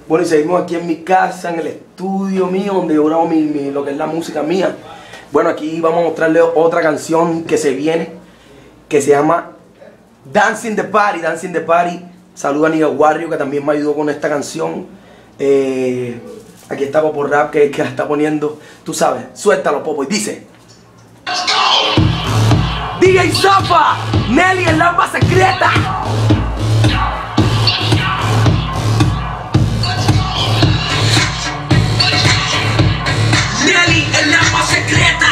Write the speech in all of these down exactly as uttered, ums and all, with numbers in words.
Bueno, y seguimos aquí en mi casa, en el estudio mío, donde yo grabo mi, mi, lo que es la música mía. Bueno, aquí vamos a mostrarle otra canción que se viene, que se llama Dancing the Party, Dancing the Party. Saluda a Nigga Warrior, que también me ayudó con esta canción. Eh, aquí está Popo Rap, que, que la está poniendo, tú sabes, suéltalo, Popo, y dice: D J Zafa, Nelly, el arma secreta. Nelly, el arma secreta.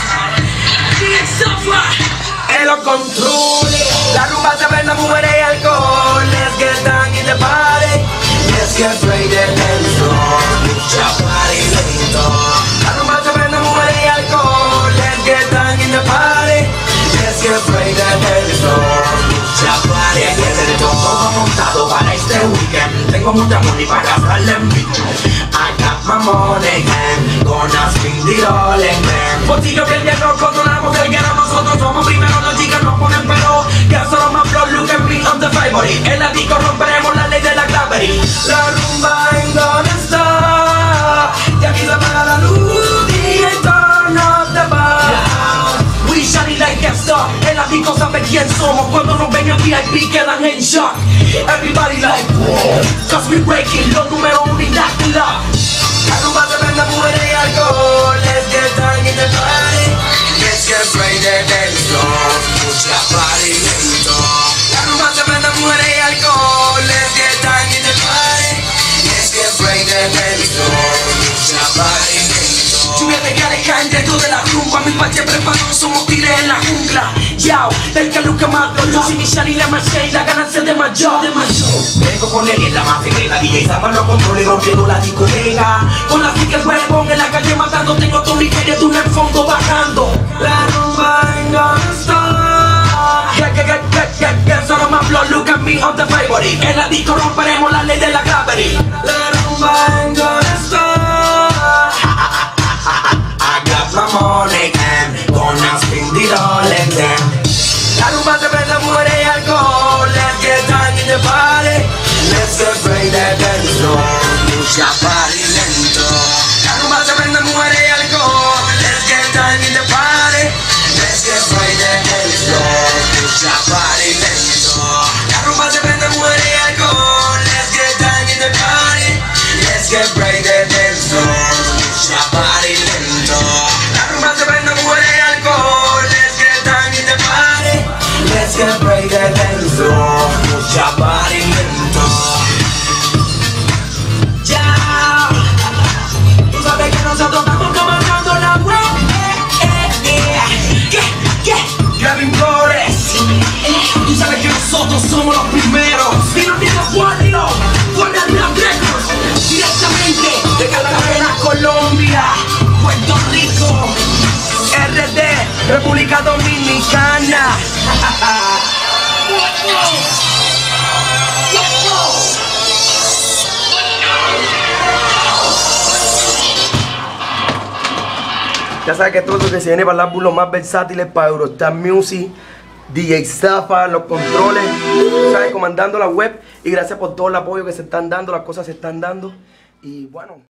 D J Zafa, en los controles. La rumba se prende, mujeres y alcohol. Let's get down in the party. Let's get faded and strong. Mucha party lento. La rumba se prende, mujeres y alcohol. Let's get down in the party. Let's get faded and strong. Mucha party lento. Todo montado para este weekend. Tengo mucha money para gastarle en mí. I got my money and gonna spend it all in them. Botillo que el día nos controlamos el guerra. Nosotros somos primero, las chicas nos ponen pero. Que solo más flow, look at me on the favorite. En la disco romperemos la ley de la gravity. La rumba ain't gonna stop. Y aquí se apaga la luz y turn up the bar. We shine like a star. En la disco sabe quién somos. Cuando nos ven en V I P quedan en shock. Everybody like whoa, cause we breaking los números uno y la club. La rumba se prende, mujeres y alcohol. Let's get down in the party. Let's get faded and strong. Mucha party lento. La rumba se prende, mujeres y alcohol. Let's get down in the party. Let's get faded and strong. Mucha party lento. Lluvia de gales caen dentro de la rumba. Mi pache preparado, somos tigres en la jungla. Yao, del que luca más dolor. Si mi shani la marché y la ganancia de mayor, de mayor. Vengo con él y en la más secreta. D J Zafa los controles rompiendo la discoteca. Con la fica el huevón en la calle matando. Tengo tu Nigeria, tú en el fondo bajando. La rumba ain't gonna stop. Get, get, get, get, get, get. Solo más flow, look at me on the favorite. En la disco romperemos la ley de la gravity. La rumba ain't gonna stop. I got my money and gonna spend it all in them. La rumba se prende, mujeres y alcohol. Let's get down in the party. Let's get faded and strong. Mucha party lento. La rumba se prende, mujeres y alcohol. Let's get down in the party. Let's get faded and strong. Mucha party lento. La rumba se prende, mujeres y alcohol. Let's get down in the party. Let's get faded and strong. Mucha party lento. La rumba se prende, mujeres y alcohol. Let's get down in the party. Let's get faded and strong. Mucha party lento. Ya, tú sabes que nosotros estamos comandando la web. Eh, eh, eh. ¿Qué? ¿Qué? Gavin Flores. Tú sabes que nosotros somos los primeros. Y no tienes guardia, guardia de la Records. Directamente de Cartagena, Colombia, Puerto Rico, R D, República Dominicana. Ya sabes que todo lo que se viene para los más versátiles para Eurostar Music, D J Zafa, los controles, sabes, comandando la web. Y gracias por todo el apoyo que se están dando, las cosas se están dando. Y bueno.